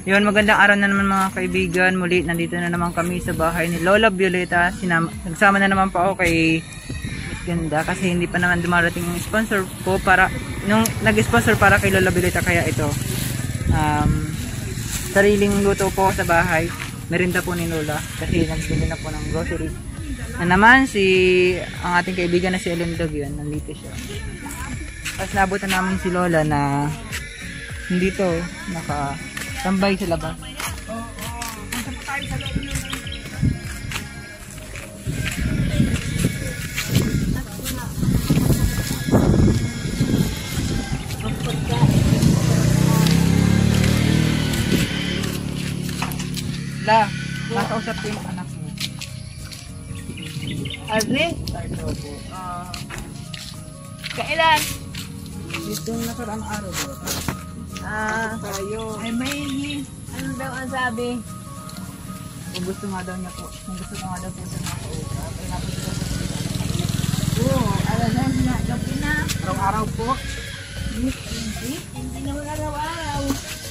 Yun, magandang araw na naman mga kaibigan. Muli, nandito na naman kami sa bahay ni Lola Violeta. Nagsama na naman po ako kay Miss Ganda kasi hindi pa naman dumarating yung sponsor ko para, nung nag-sponsor para kay Lola Violeta. Kaya ito, sariling luto po sa bahay. Merinda po ni Lola kasi nagbili na po ng grocery. Na naman ang ating kaibigan na si Elendog yun, nandito siya. Tapos nabutan namin si Lola na dito, nakatambay sa labas. La, nakausap ko yung anak mo. Arne? Kailan? Dito nakaraang araw ba? Tayo. Ay may, ano daw ang sabi? Kung gusto nga daw niya po, kung gusto nga daw po siya nakausap, ay napunta po siya. Oo, alas na, gabi na. Araw-araw po. Hindi naman araw-araw.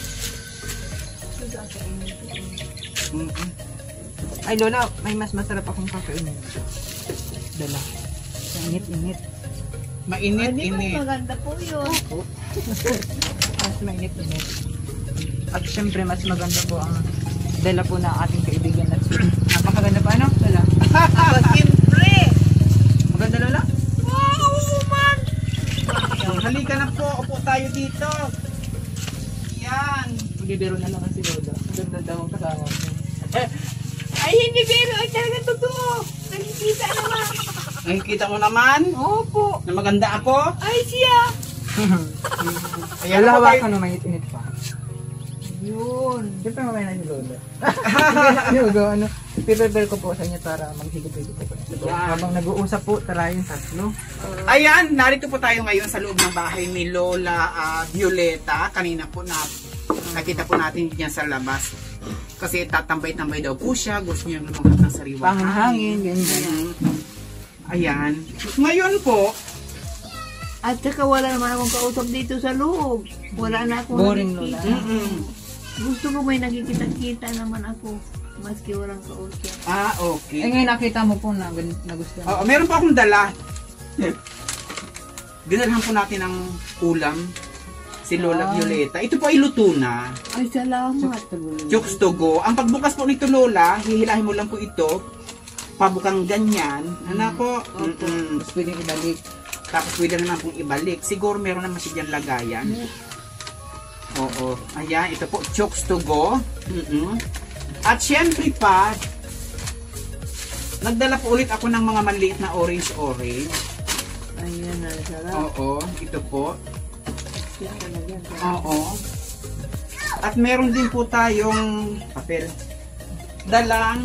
Ay Lola, may mas masarap akong kakainin. Dala. Mainit-init. Mainit-init. Maganda po yun. Mas mainit-init. At syempre mas maganda po ang dala po na ating kaibigan na napakaganda pa, ano? Dala. Siyempre. Maganda Lola? Wow, man. Halika na po, upo tayo dito. Yan. Magbibiro na lang si Lola. Maganda daw ang kasama ko. Ay, hindi pero. Ay, talaga totoo. Nakikita naman. Nakikita mo naman Opo. na maganda ako. Ay, siya. Ayan Lola, ako hawakan kayo. na mainit-init pa. Yun. Siyempre mamaya na si Lola. Ano, prepare ko po sa inyo para maghigit-higit po. Yan. Habang nag-uusap po, tayong tatlo. Ayan, narito po tayo ngayon sa loob ng bahay ni Lola Violeta. Kanina po nakita po natin diyan sa labas. Kasi tatambay-tambay daw po siya. Gusto niya lumangkat ng sariwa. Panghangin, ganyan. Ayan. Ngayon po, At saka wala naman akong kausap dito sa loob. Wala na akong Boring, nakikita. Lola. Gusto ko may nakikita-kita naman ako. Maski walang kausap. okay. ngayon nakita mo po na gusto mo. Oo, meron pa akong dala. Dinalhan po natin ng ulam si Lola Violeta. Ito po ay luto na. Ay, salamat. Chokes to go. Ang pagbukas po nito Lola, hihilahin mo lang po ito. Pabukang ganyan. Ano po? Tapos pwedeng ibalik. Tapos pwede naman pong ibalik. Siguro meron naman siya dyan lagayan. Oo. Ayan, ito po. Chokes to go. At syempre pa, nagdala po ulit ako ng mga maliit na orange. Ayan, sarap. Oo. Ito po. Yan talaga. Oo. At meron din po tayong papel. Dalang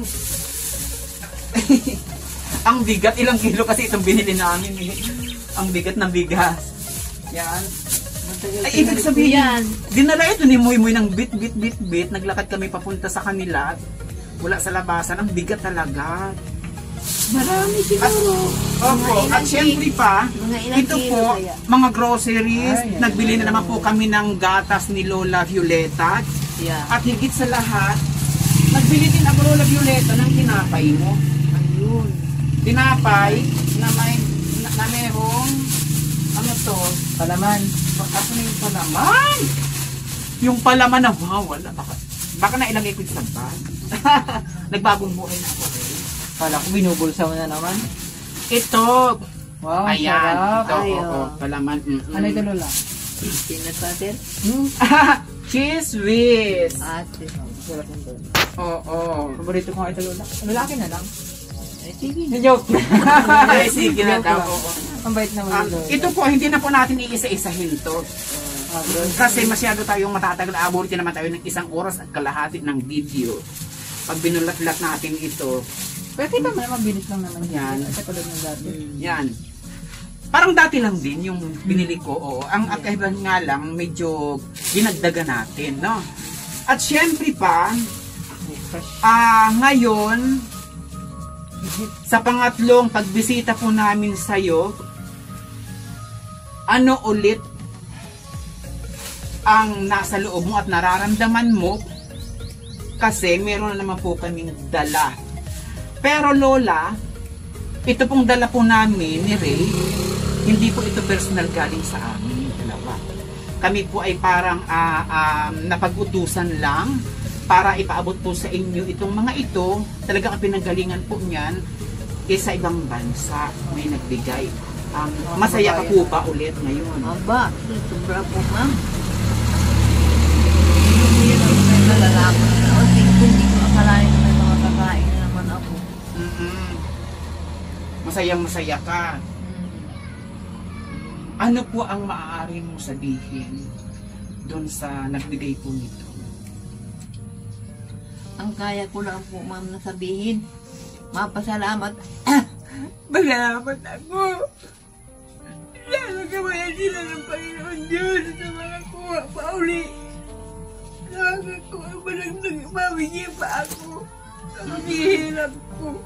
ang bigat, ilang kilo kasi itong binili namin. Ang bigat ng bigas. Yan. Ay, ibig sabihin, Yan. dinala ito ni Muy Muy ng bit. Naglakad kami papunta sa kanila. Wala sa labasan. Ang bigat talaga. Marami siguro. Opo, at syempre pa, Mga ilang ito kilo po, kaya? mga groceries. Ay, Nagbili na naman po kami ng gatas ni Lola Violeta. Yeah. At higit sa lahat, nagbili din ako Lola Violeta ng tinapay mo. Ayun. Tinapay na merong, ano to, Palaman. ako na yung palaman. Yung palaman na, wow, wala. Baka na ilagay ko sa bag. Nagbagong buhay na ako. Kala ko binubulsa mo na naman. Ito, Wow, ayan, sarap. ito, Ay, oo, palaman. Ano ito Lola? Peanut butter. Cheese whiz. Ate. Sarap nito. Oo. Paborito ko nga ito Lola. Lalaki na lang. Ay, sige. Joke. Ay, sige na daw. Oo. Ang bait naman Lola. Ito po, hindi na po natin iisa-isahin to. Kasi masyado tayong matatagal. Abutin naman tayo ng 1 oras at kalahati ng video. Pag binulat-lat natin ito, Pwede ba mabilis lang naman Yan. Sa tulad ng dati. yan. Parang dati lang din yung binili ko. Oo. Ang kaibahan nga lang, medyo dinagdagan natin, no? At syempre pa, ngayon, sa pangatlong pagbisita po namin sa'yo, ano ulit ang nasa loob mo at nararamdaman mo Kasi meron na naman po kaming dala. Pero Lola, ito pong dala po namin ni Ray, hindi po ito personal galing sa amin, dalawa. Kami po ay parang napag-utusan lang para ipaabot po sa inyo itong mga ito. Talagang ang pinanggalingan po niyan sa ibang bansa may nagbigay. Masaya ka po ba ulit ngayon? Aba, sobra po, ma'am. Hindi mo yun ang nalalaman. Kasi hindi ko akalain na may mga kakain na naman ako. Masayang-masaya ka. Ano po ang maaari mong sabihin doon sa nagbigay po nito? Ang kaya ko lang po, ma'am, na sabihin, mapasalamat. Salamat ako. Sana gawain sila ng Panginoon Diyos sa mga kuha pa uli. Nakakakuha ba lang mabigyan pa ako? Naghihirap ko.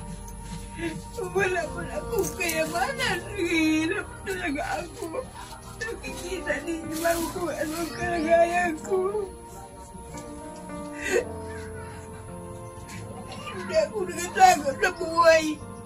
Wala pa akong kayamanan. Naghihirap talaga ako. Nakikita ninyo lang kung anong kalagayan ko. Hindi ako nagatagot sa buhay.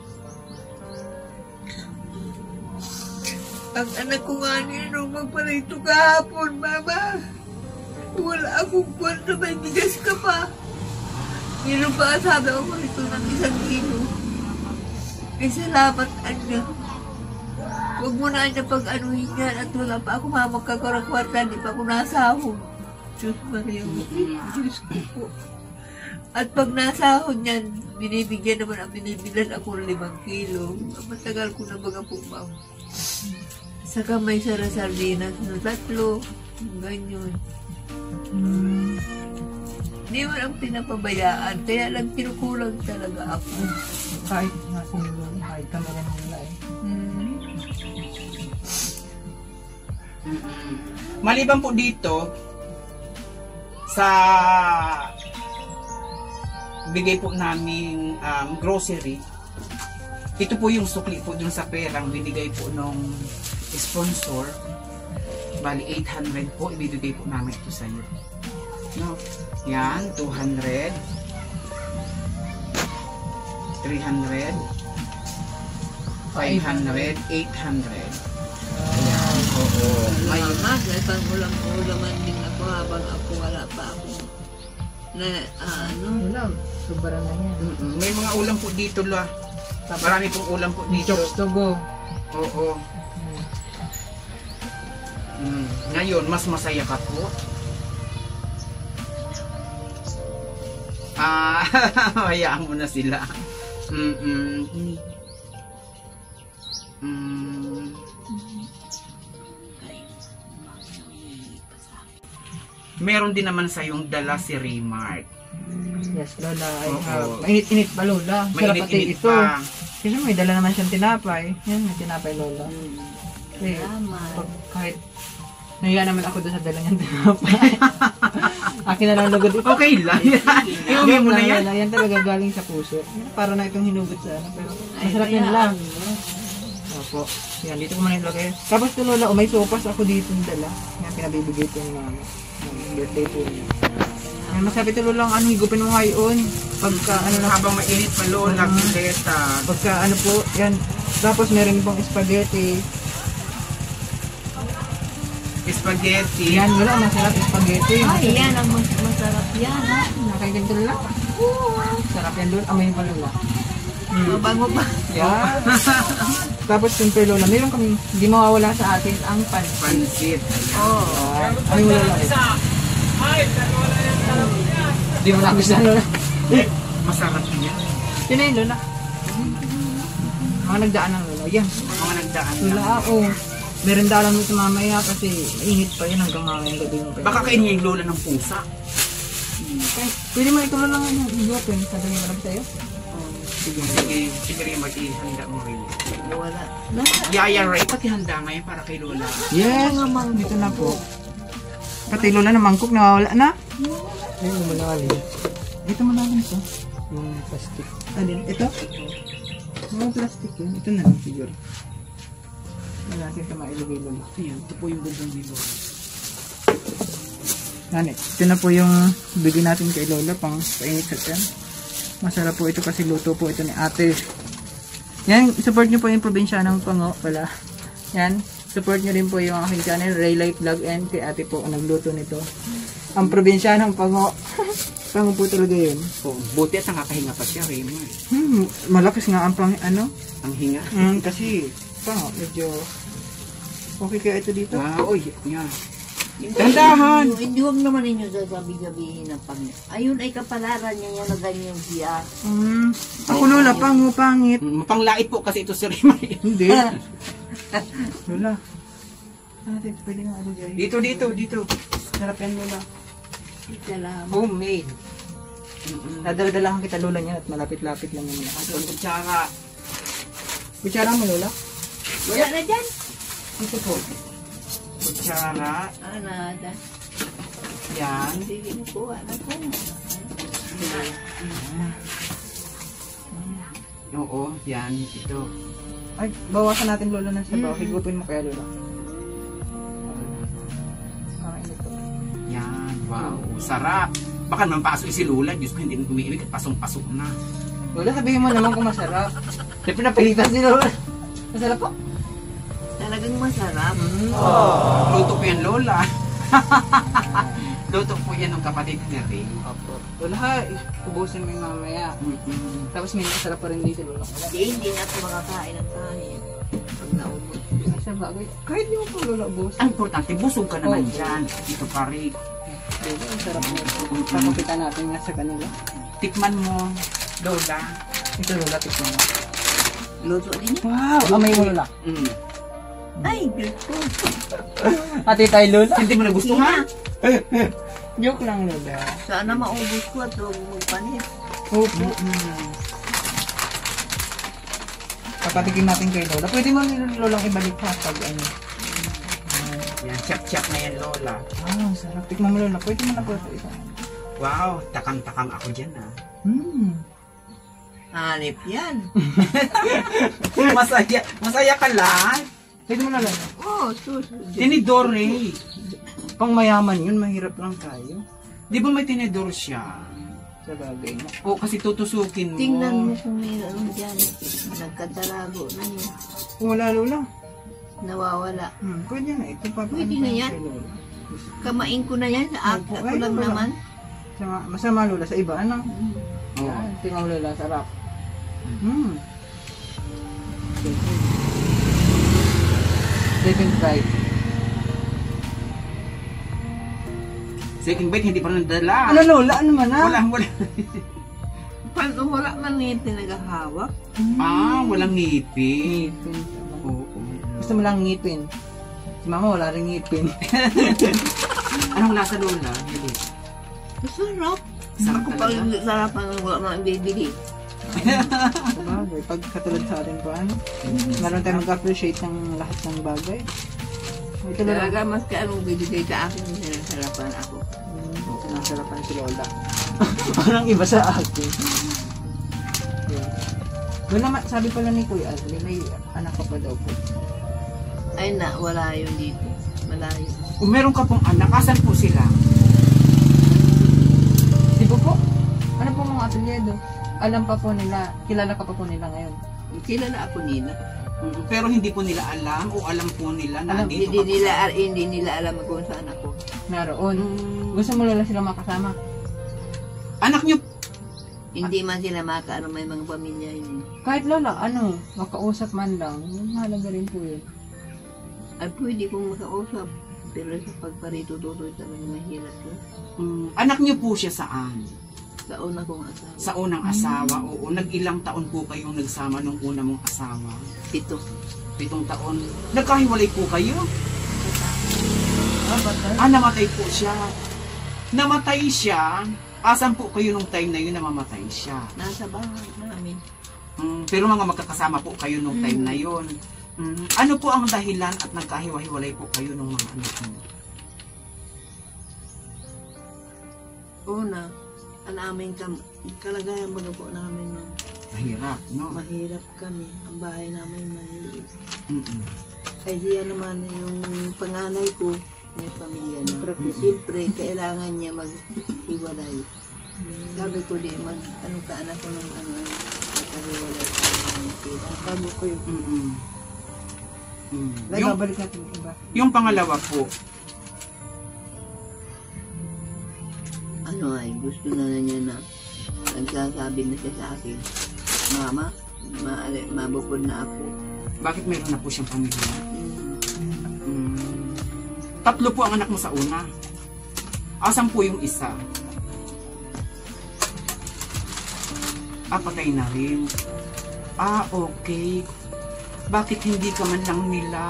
Ang anak ko nga nung magparito kahapon, Mama. Wala akong kwarto, may bigas ka pa. Meron pa sabi ako ito ng 1 kilo. Ay salamat, Anya. Huwag mo na Anya pag-anuhin yan at wala pa ako mamagkakaroon kwarta, di pa ako nasahod. Diyos Maria, Diyos ko po. At pag nasahod niyan, binibigyan naman ang binibilan ako ng 5 kilo. Matagal ko na baga po, Ma'am. Saka may sardinas na 3, ganyan. Hindi mo lang pinapabayaan, kaya lang kinukulang talaga ako. Kahit nasa nilo, kahit kami rin nila eh. Maliban po dito, sa bigay po namin grocery, ito po yung sukli po dun sa perang binigay po nung sponsor. Bali 800 po ibibigay po namin ito sa iyo. No? Yan, 200, 300, 500, 800. Ayan, oo. May Salamat, ay pang-ulam-ulaman din ako habang ako wala pa ako. Na, Wala, sobra na yan. may mga ulam po dito la. Marami pong ulam po dito. Chops to go. Oo. Ngayon, mas masaya ka po. Hayaan mo na sila. Meron din naman sa yung dala si Remark. Yes, Lola. Oo. Mainit-init pa, Lola. Sarap pati Mainit-init ito. pa. Kasi may dala naman siyang tinapay. Yan, may tinapay, Lola. Kasi, Salamat. kahit nahiya naman ako doon sa dala niyang tinapay. Akin na lang lugod ito. Okay lang. Iuwi mo na yan. Lola, yan talaga galing sa puso. Para na itong hinugot sa ano. Pero masarap yan lang. Opo. Yan, dito ko muna ilagay. Tapos ito, Lola, may sopas ako dito ng dala. Yan, pinabibigay ko ni Mama. Ng birthday po niya. Yan, masabi ito, Lola, ano, higupin mo ngayon. Pagka, ano na, Habang mainit pa Lola, Pileta. pagka, ano po, yan. Tapos meron pong spaghetti. Spaghetti. Yan, wala, masarap spaghetti. Ay, yan ang masarap yan, ha? Nakaigan ko, Lola. Sarap yan, Lola. Amoy pa, Lola. Mabango pa. Yan. Tapos, siyempre, Lola, meron kami, hindi mawawala sa atin ang pansit. Pansit. Oo. Amoy mo, Lola. Hindi mo na gusto, Lola. Masarap niya. Sino yun, Lola? Mga nagdaan ng Lola. Yan. Mga nagdaan Lola, lang. oo. Merenda lang ito mamaya kasi mainit pa yan hanggang mamayang gabi mo pa. Baka kainin niya yung Lola ng pusa. Pwede mo ituloy lang ano, i-open. Sabi niya marami sa'yo. Sige, sige rin mag-ihanda mo rin. Wala. Yaya Ray, pati handa ngayon para kay Lola. Yes, dito na po. Pati Lola na mangkok, nawawala na. Ayun, malalim. Ito malalim ito. Yung plastic. Alin? Ito? Mga plastic yun. Ito na lang siguro. Wala natin ito mailagay Lola. Ayan, ito po yung bubong ni Lola. Yan, ito na po yung bigyan natin kay Lola pang painit sa tiyan. Masarap po ito kasi luto po ito ni ate. Yan, support nyo po yung probinsya ng Pango pala. Yan, support nyo rin po yung aking channel, Ray Life Vlog, and kay ate po ang nagluto nito. Ang probinsya ng Pango. Pango po talaga yun. Oh, buti at nakakahinga pa siya, Raymond. Malakas nga ang Ang hinga. kasi Pango, medyo okay kaya ito dito. Wow, oy, yan. Tandahan! Hindi huwag naman ninyo sasabi-sabihin ng Panginoon. Ayun ay kapalaran niya na ganyan siya. Ako Lola, Pango, pangit. Mapanglait po kasi ito si Raymond. Hindi. Lola. Ate, pwede nga ako dyan. Dito. Sarap yan Lola. Salamat. Homemade. Nadala-dalahan kita Lola niya at malapit-lapit lang naman ako. Ang kutsara. Kutsara mo Lola? Wala na dyan. Ito po. Kutsara. Nada. Yan. Sige, nakuha na ko. Oo, yan. Ito. Ay, bawasan natin Lola ng sabaw. Higupin mo kaya Lola. Okay, ito. Yan. Wow. Sarap. Baka naman pasok si Lola. Diyos ko, hindi na gumiibig at pasong-pasok na. Lola, sabihin mo naman kung masarap. Siyempre napilitan si Lola. Masarap po. Talagang masarap. Luto po yan, Lola. Luto po yan ng kapatid ni Ray. Opo. Lola, ubusin mo yung mamaya. Tapos may masarap pa rin dito Lola. Hindi na ako makakain ng kanin. Pag naubos. Ay, sa bagay. Kahit di mo po Lola ubusin. Ang importante, busog ka naman Oo. dyan. Ito pa rin. Lola, ang sarap na ito. Papapitan natin nga sa kanila. Tikman mo, Lola. Ito Lola, tikman mo. Luto din niya. Wow! Amay mo Lola. Ay, Diyos ko. Ate tayo Lola. Hindi mo nagustuhan? Joke lang Lola. Sana maubos ko at huwag mo panis. Opo. Papatikin natin kay Lola. Pwede mo Lolang ibalik ha pag ano. Yan, chap-chap na yan, Lola. Ah, sarap. Tikman mo Lola. Pwede mo na po ito isa. Wow, takang-takang ako dyan, ah. Hanip yan. Masaya ka lang. Pwede mo na Lola. Oh, sus. Tinidor, eh. Pang mayaman yun, mahirap lang tayo. Di ba may tinidor siya? Sa bagay mo. O, kasi tutusukin mo. Tingnan mo kung may ano dyan. Nagkatalago na yun. Kung wala Lola. Nawawala. Pwede na. Ito pa. Pwede na yan. Kamain ko na yan. Opo, Ako ay, lang wala. naman. Masama Lola sa iba. Ano? Oo. Yan, tingnan mo Lola. Sarap. Second fry. Second bite, hindi pa rin nadala. Ano Lola? Ano man ha? Wala. Paano wala man yung pinagahawak? Walang ngipin. Ngipin. Oo. Gusto mo lang ngipin. Si mama wala rin ngipin. Anong lasa, Lola? Hindi. Masarap. Sarap Ako pag talaga. hindi sarap ang wala man bibili. Sabagay, pag katulad sa atin pa ano, meron tayong mag-appreciate ng lahat ng bagay. Ito Lola. Talaga mas ka anong bibigay sa akin, sinasarapan ako. Nasarapan si Lola. Parang iba sa akin. Yeah. Lola, sabi pala ni Kuya Adli, may anak ka pa daw po. Ay na, wala yun dito. Malayo. Kung meron ka pong anak, asan po sila? Di ba po? Ano po mga apelyido? Alam pa po nila, kilala ka pa po nila ngayon. Sila na ako nila. Pero hindi po nila alam o alam po nila na Alam, dito Hindi nila alam kung saan ako. Naroon. Gusto mo Lola sila makasama? Anak niyo, Hindi man sila makaano, may mga pamilya yun. Kahit Lola, ano, makausap man lang, mahalaga rin po yun. Ay pwede kong makausap. Pero sa pagparito-tuloy talaga mahirap yun. anak niyo po siya saan? Sa una kong asawa. Sa unang asawa, oo. Nag-ilang taon po kayong nagsama nung una mong asawa? 7. 7 taon. Nagkahiwalay po kayo? Batay? Namatay po siya. Namatay siya. Asan po kayo nung time na yun na mamatay siya? Nasa bahay namin. Pero mga magkakasama po kayo nung time na yun. Ano po ang dahilan at nagkahiwa-hiwalay po kayo ng mga anak mo? Una, ang aming kalagayan baga po namin no. Mahirap, no? Mahirap kami. Ang bahay namin mahirap. Mm-mm. Ay siya naman yung panganay ko, may pamilya na. Siyempre, kailangan niya maghiwalay. Sabi ko di, ano ka anak ko ng magkahiwalay ka ng kita. Sabi ko yung Yung, Nagbabalik natin yung iba. yung pangalawa po, ano ay gusto na niya na nagsasabi na siya sa akin, Mama, mabukod na ako. bakit meron na po siyang pamilya? Tatlo po ang anak mo sa una. Asan po yung isa? Patay na rin. Okay. Bakit hindi ka man lang nila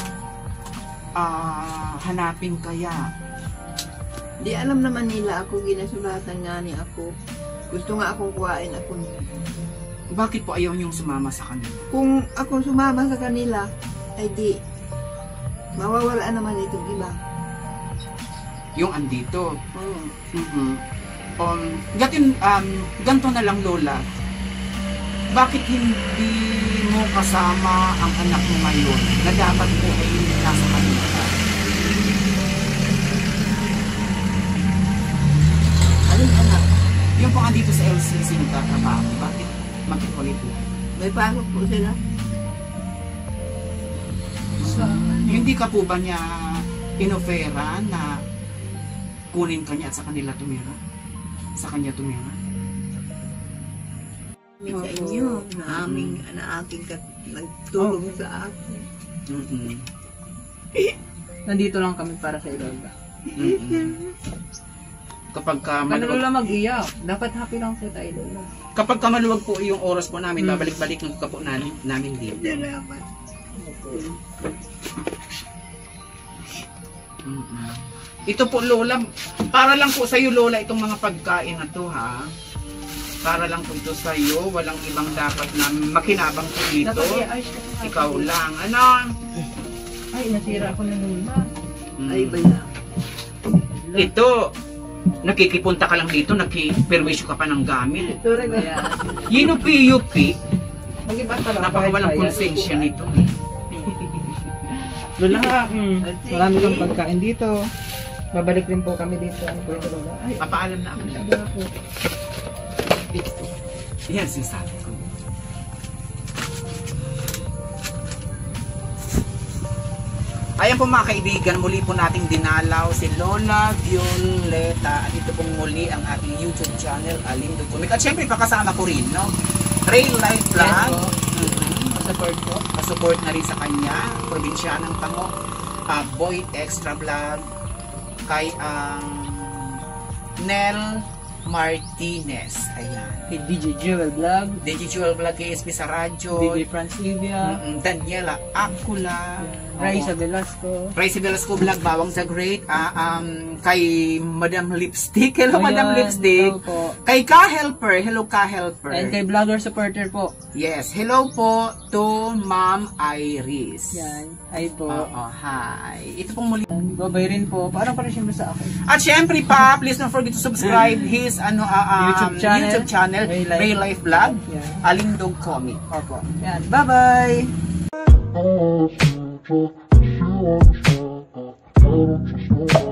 hanapin kaya? Di alam naman nila ako, ginasulatan nga ni ako. Gusto nga akong kuhain ako. Bakit po ayaw niyong sumama sa kanila? Kung ako sumama sa kanila, ay di, mawawala naman itong iba. Yung andito. Oo. Ganto na lang, Lola. Bakit hindi mo kasama ang anak mo ngayon na dapat po ay nasa kanila? Alin anak? Yung po andito sa LCC nagtatrabaho, bakit magkikulit po? May pasok po sila. Hindi ka po ba niya inofera na kunin ka niya at sa kanila tumira? Sa kanya tumira? Sa inyo, na aking nagtulong sa akin. Nandito lang kami para sa Ilola. Kapag ka Ano maluwag, Lola mag-iyak? Dapat happy lang po tayo, Lola. kapag ka maluwag po yung oras po namin, babalik-balik ng po namin dito. Salamat. Ito po, Lola, para lang po sa iyo, Lola, itong mga pagkain na to, ha? Para lang po ito sa iyo, walang ibang dapat na makinabang po dito. Dapat i-ayos ko po. Ikaw lang, ano? Ay, nasira ako ng Lola. Ay, bala. Ito, nakikipunta ka lang dito, nakiperwisyo ka pa ng gamit. Ito rin kaya. Yinupi-yupi, Mag-iba ka lang. napakawalang konsensya nito. Lola, marami kang pagkain dito. Babalik din po kami dito. Ano po ito, Lola? Ay, Papaalam na ako. sabi na po. Yan, sinasabi ko. Ayan po mga kaibigan, muli po nating dinalaw si Lola Violeta. At ito pong muli ang ating YouTube channel, Alindo Comic. At syempre, pakasama ko rin, no? Real Life Vlog. Support po. Support na rin sa kanya. Probinsyanang Tango. Boy Extra Vlog. Kay Nel Martinez. Ayan. Kay DJ Jewel Vlog. Digital Vlog kay SP sa radyo. DJ Franz Livia. Daniela Acula. Raisa Velasco. Raisa Velasco Vlog, Bawang the Great. Kay Madam Lipstick. Hello, Madam Ayan, Lipstick. hello po. Kay Ka-Helper. Hello, Ka-Helper. And kay Vlogger Supporter po. Yes. Hello po to Ma'am Iris. Yan. Hi po. Hi. Ito pong muli. Babay rin po. Parang para siyempre sa akin. At syempre pa, please don't forget to subscribe his YouTube channel. Real Life Vlog, Yan. Alindog Comic. Opo. Yan. Bye-bye! I don't just know